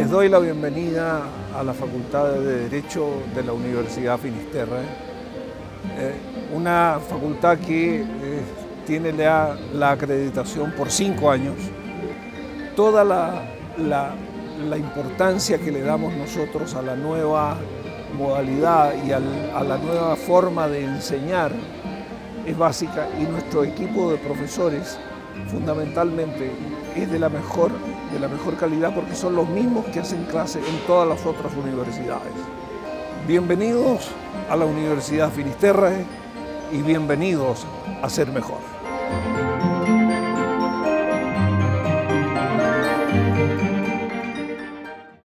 Les doy la bienvenida a la Facultad de Derecho de la Universidad Finisterre, una facultad que tiene la acreditación por 5 años. Toda la importancia que le damos nosotros a la nueva modalidad y a la nueva forma de enseñar es básica, y nuestro equipo de profesores fundamentalmente es de la mejor calidad, porque son los mismos que hacen clase en todas las otras universidades. Bienvenidos a la Universidad Finisterre y bienvenidos a Ser Mejor.